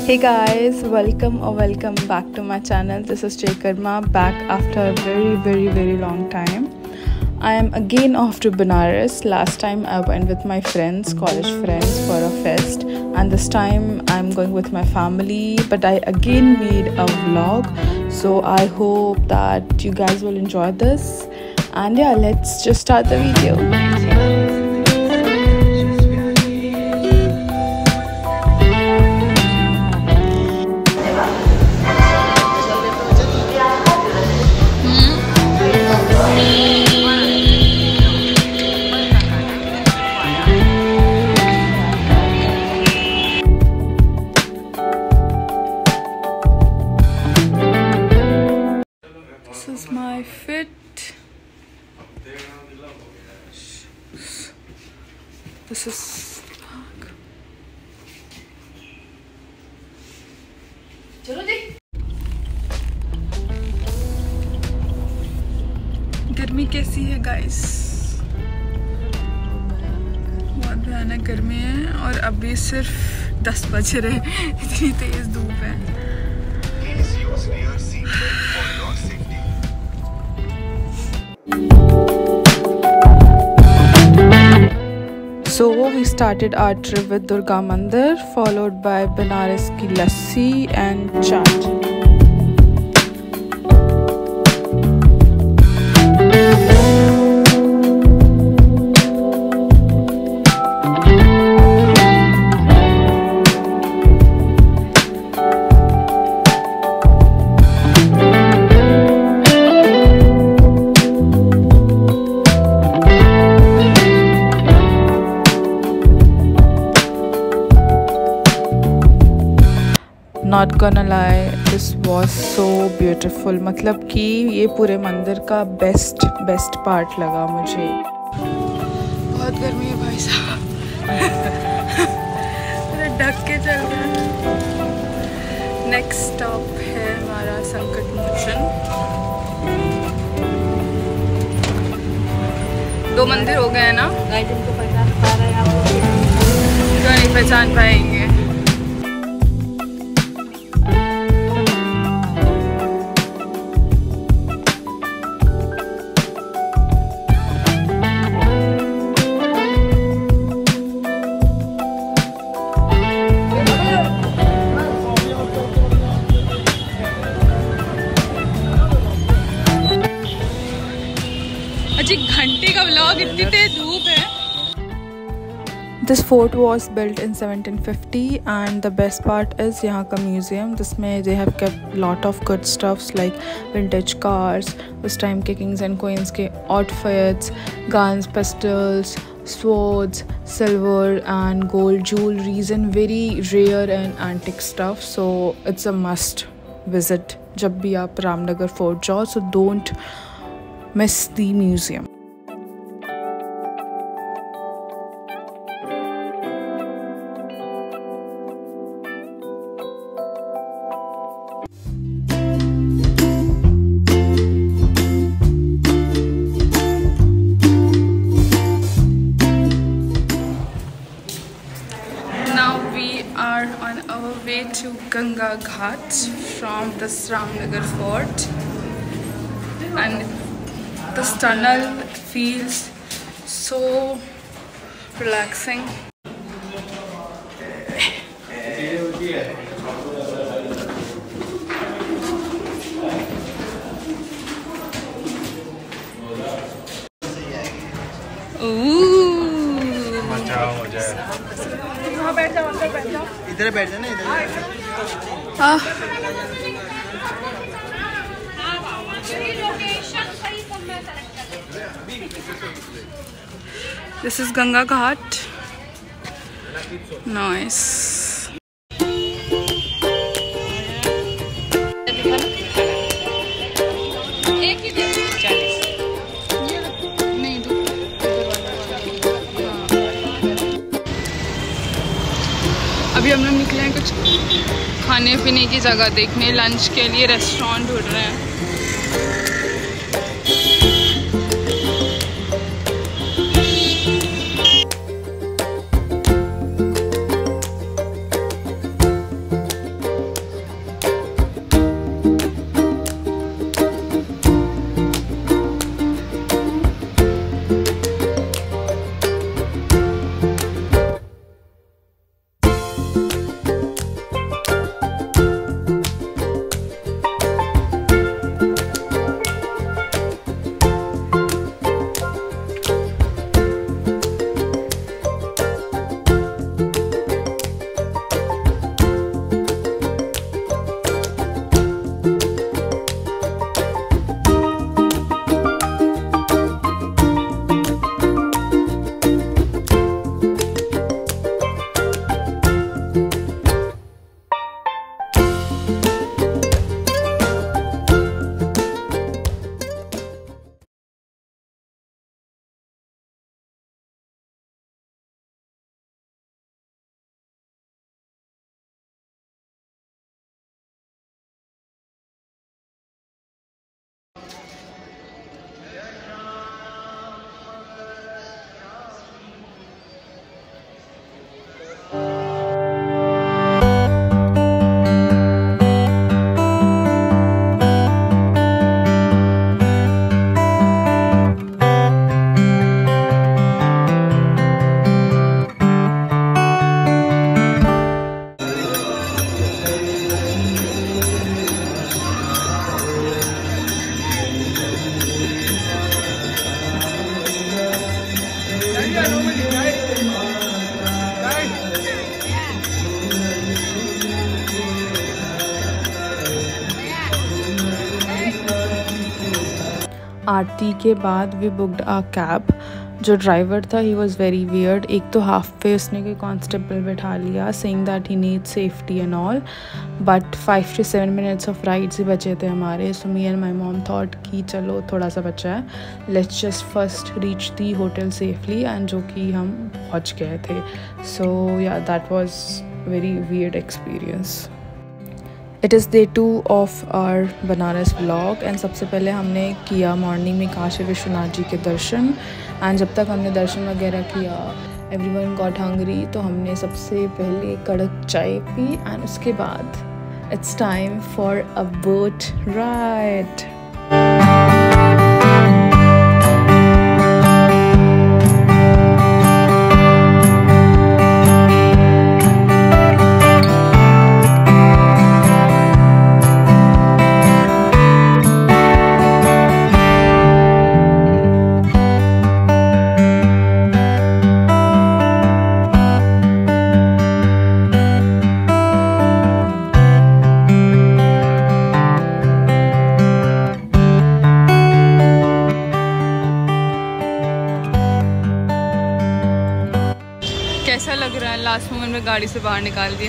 Hey guys, welcome back to my channel. This is Jay Karma, back after a very long time. I am again off to Benares. Last time I went with my friends, college friends, for a fest, and this time I'm going with my family, but I again made a vlog, so I hope that you guys will enjoy this. And yeah, let's just start the video. This is my fit. This is गर्मी कैसी है guys? बहुत भयानक गर्मी है और अभी सिर्फ 10 बज रहे हैं, इतनी तेज धूप है। So we started our trip with Durga Mandir, followed by Benares ki lassi and chaat. Not gonna lie, this was so beautiful. मतलब कि ये पूरे मंदिर का बेस्ट पार्ट लगा मुझे। बहुत गर्मी है भाई साहब, ढक के चल रहा है। नेक्स्ट स्टॉप है हमारा संकट मोचन। 2 मंदिर हो गए हैं ना, क्यों नहीं पहचान पाएंगे। घंटे का व्लॉग, इतनी तेज धूप है। This fort was built in 1750 and the best part is यहाँ का म्यूजियम, जिसमें they have kept lot of good stuffs like vintage cars, उस टाइम के kings and queens के outfits, guns, pistols, swords, silver and gold jewelries and very rare and antique stuff. So it's a must visit जब भी आप Ramnagar fort जाओ, so don't miss the museum. Now we are on our way to Ganga Ghat from the Ramnagar fort, and this tunnel feels so relaxing. इधर बैठ जाना, इधर। This is Ganga Ghat. Nice. अभी हम लोग निकले हैं कुछ खाने पीने की जगह देखने, लंच के लिए रेस्टोरेंट ढूंढ रहे हैं। आरती के बाद वी बुकड अ कैब। जो ड्राइवर था ही वॉज़ वेरी वियर्ड। एक तो हाफ पे उसने कोई कांस्टेबल बैठा लिया saying that he need safety and all, but 5 to 7 minutes of rides ही बचे थे हमारे। So me and my mom thought कि चलो थोड़ा सा बचा है, let's just first reach the hotel safely, and जो कि हम पहुँच गए थे। So yeah that was very weird experience. It is day 2 of our Banaras vlog and सबसे पहले हमने किया मॉर्निंग में काशी विश्वनाथ जी के दर्शन। एंड जब तक हमने दर्शन वगैरह किया एवरीवन गॉट हंग्री, तो हमने सबसे पहले कड़क चाय पी एंड उसके बाद it's time for a boat ride. कैसा लग रहा है? लास्ट मोमेंट में गाड़ी से बाहर निकाल दिया।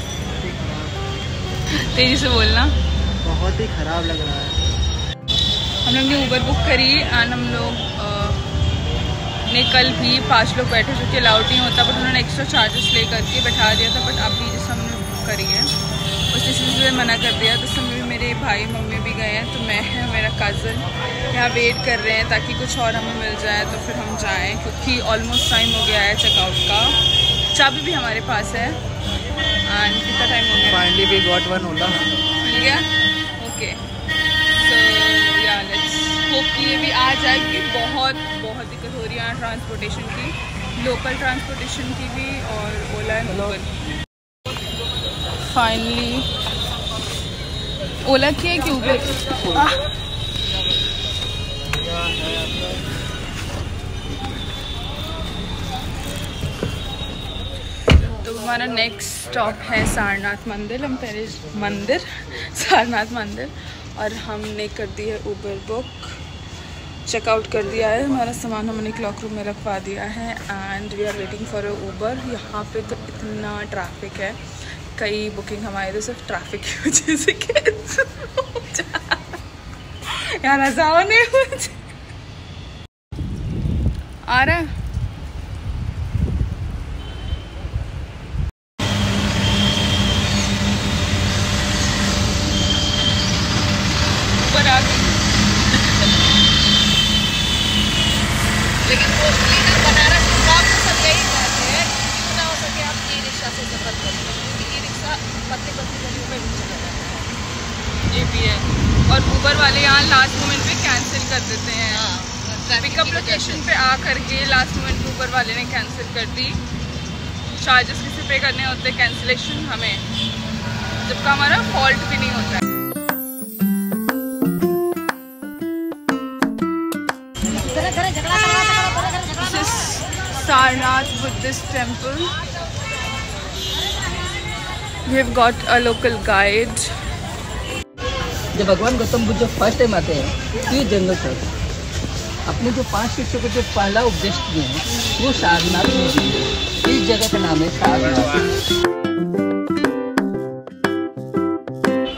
तेजी से बोलना। बहुत ही खराब लग रहा है। हम लोग ने ऊबर बुक करी एंड हम लोग ने कल भी 5 लोग बैठे, जो कि अलाउड नहीं होता, बट उन्होंने एक्स्ट्रा चार्जेस ले करके बैठा दिया था। बट अभी जिस हमने बुक करी है उस चीज़ से मना कर दिया। तो समय में मेरे भाई मम्मी भी गए हैं, तो मैं और मेरा कज़न यहाँ वेट कर रहे हैं ताकि कुछ और हमें मिल जाए तो फिर हम जाएं, क्योंकि ऑलमोस्ट टाइम हो गया है चेकआउट का। चाबी भी हमारे पास है एंड कितना टाइम हो गया? Finally we got one Ola. मिल गया? ओके, सो या लेट्स होप कि ये भी आ जाए, क्योंकि बहुत दिक्कत हो रही है ट्रांसपोर्टेशन की, लोकल ट्रांसपोर्टेशन की भी और ओला एंड उबर। फाइनली ओला की है कि उबर? तो हमारा नेक्स्ट स्टॉप है सारनाथ मंदिर। हम पहले सारनाथ मंदिर, और हमने कर दी है उबर बुक, चेकआउट कर दिया है, हमारा सामान हमने क्लॉक रूम में रखवा दिया है and we are waiting for a Uber. यहाँ पे तो इतना ट्रैफिक है, कई बुकिंग हमारे तो सिर्फ ट्रैफिक की वजह से कैंसिल हो जा। यार हंसाओ नहीं मुझे। आ रहा है? ऊपर आ गई। लेकिन मोस्टली ना बनारस गाँव में सब यही कहते हैं कि जितना हो सके आप ई रिक्शा से सफर करें, क्योंकि ई रिक्शा पत्ती गलियों में भी चला जाता है। ये भी है, और ऊबर वाले यहाँ लास्ट मोमेंट पे कैंसिल कर देते हैं। हाँ, पिकअप लोकेशन पे आ करके लास्ट मोमेंट पे ऊबर वाले ने कैंसिल कर दी। चार्जेस किसी पे करने होते हैं कैंसिलेशन हमें, जबकि हमारा फॉल्ट भी नहीं होता है। Sarnath Buddhist temple. We have got a local guide. जब भगवान गौतम बुद्ध जब फर्स्ट टाइम आते हैं तो ये जंगल से अपने जो 5 शिष्यों को जो पहला उपदेश दिए हैं वो सारनाथ में दिए। इस जगह का नाम है सारनाथ।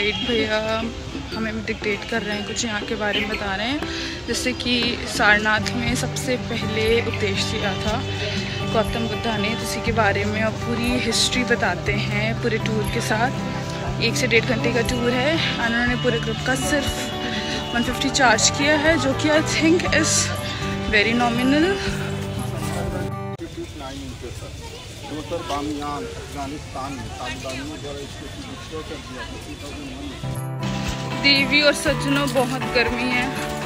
गाइड भैया हमें डिक्टेट कर रहे हैं, कुछ यहाँ के बारे में बता रहे हैं। जैसे कि सारनाथ में सबसे पहले उपदेश दिया था गौतम बुद्धा ने, तो इसी के बारे में अब पूरी हिस्ट्री बताते हैं पूरे टूर के साथ। 1 से 1.5 घंटे का टूर है और उन्होंने पूरे ग्रुप का सिर्फ 150 चार्ज किया है, जो कि I think is very nominal. देवी और सज्जनों, बहुत गर्मी है।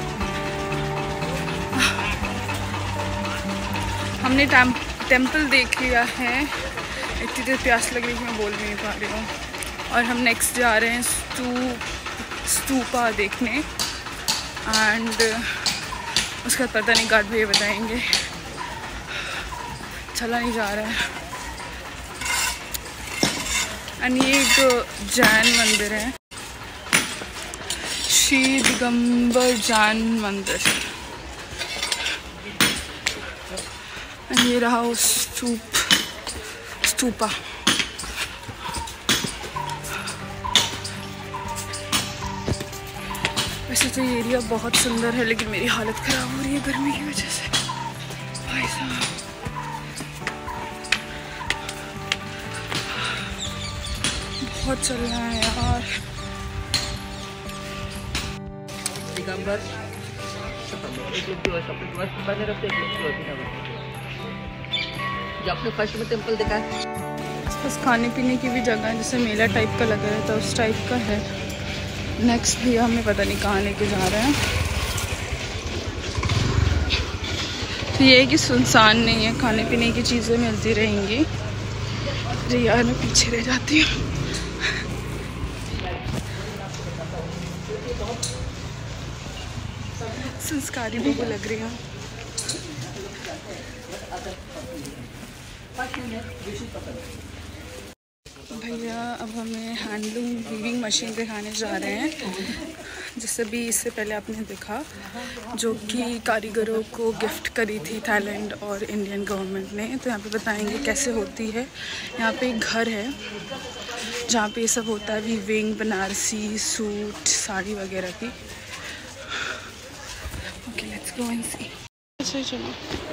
हमने टेम्पल देख लिया है, इतनी देर प्यास लग रही है मैं बोल भी नहीं पा रही हूँ। और हम नेक्स्ट जा रहे हैं स्तूपा देखने, एंड उसका पता नहीं गार्ड भैया बताएंगे, चला नहीं जा रहा है। एंड ये एक जैन मंदिर है, श्री दिगंबर जैन मंदिर। ये रहा वो स्तूपा। वैसे तो ये एरिया बहुत सुंदर है, लेकिन मेरी हालत ख़राब हो रही है गर्मी की वजह से। भाई साहब, बहुत चल रहा है यार। दिगंबर जो आपने फर्स्ट में टेम्पल देखा है, बस खाने पीने की भी जगह है, जैसे मेला टाइप का लगा रहता है उस टाइप का है। नेक्स्ट भी हमें पता नहीं कहाँ लेके जा रहे हैं। तो ये है कि सुनसान नहीं है, खाने पीने की चीज़ें मिलती रहेंगी। अरे यार मैं पीछे रह जाती हूँ। संस्कारी बहू लग रही हूँ। भैया अब हमें हैंडलूम वीविंग मशीन दिखाने जा रहे हैं, जिससे भी इससे पहले आपने देखा, जो कि कारीगरों को गिफ्ट करी थी थाईलैंड और इंडियन गवर्नमेंट ने। तो यहाँ पे बताएंगे कैसे होती है। यहाँ पे एक घर है जहाँ पे ये सब होता है, वीविंग, बनारसी सूट, साड़ी वगैरह की। Okay, let's go and see. अच्छा चलो।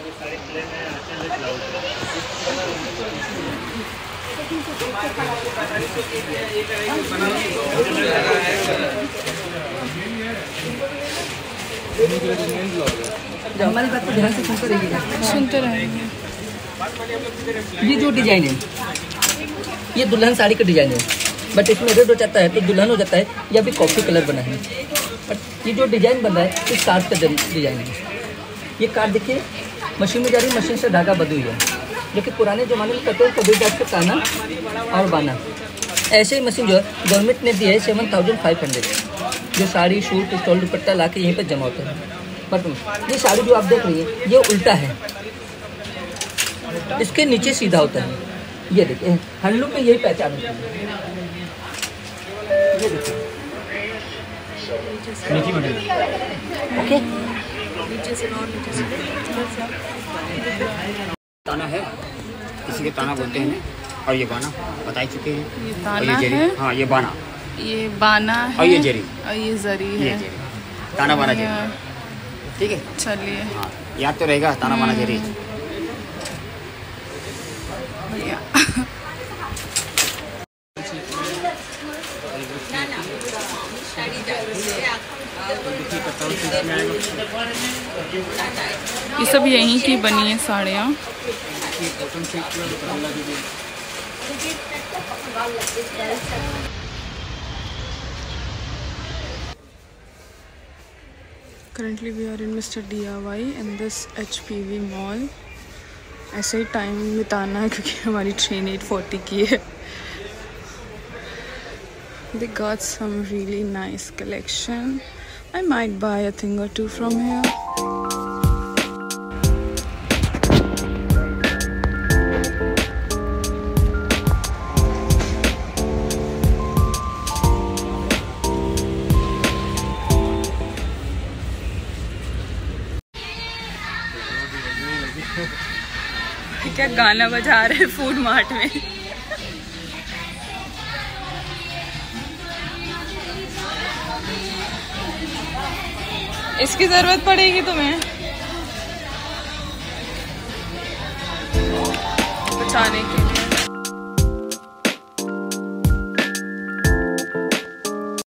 हमारी बात को ध्यान से सुनते रहेंगे। ये जो डिजाइन है, ये दुल्हन साड़ी का डिजाइन है, बट इसमें रेड हो जाता है तो दुल्हन हो जाता है, या भी कॉफी कलर बना है। बट ये जो डिजाइन बन रहा है इस कार्ड का डिजाइन है। ये कार्ड देखिए मशीन में जा रही है, मशीन से धागा बंधी हुई है, जो कि पुराने ज़माने में करते हैं कभी टाइप का ताना और बाना। ऐसे ही मशीन जो है गवर्नमेंट ने दी है 7500, जो साड़ी सूट स्टॉल दुपट्टा ला के यहीं पर जमा होता है। बट ये साड़ी जो आप देख रही है ये उल्टा है, इसके नीचे सीधा होता है। ये देखिए हैंडलूम में यही पहचान होती है। ये देखिए ओके, ताना है, किसी के ताना बोलते हैं, और ये बाना बता ही चुके हैं। ये ताना है, हाँ ये बाना, ये बाना है, और ये जरी, और ये जरी है। ये जरी, ताना बाना जरी, ठीक है। चलिए, हाँ याद तो रहेगा, ताना बाना जरी। बढ़िया। ये सब यहीं की बनी है साड़ियाँ। Currently we are in Mr. DIY in this HPV mall। ऐसे ही टाइम बिताना है क्योंकि हमारी ट्रेन 8:40 की है। They got some really nice collection. I might buy a thing or two from here. क्या गाना बजा रहे हैं फूड मार्ट में। इसकी जरूरत पड़ेगी तुम्हें बचाने की।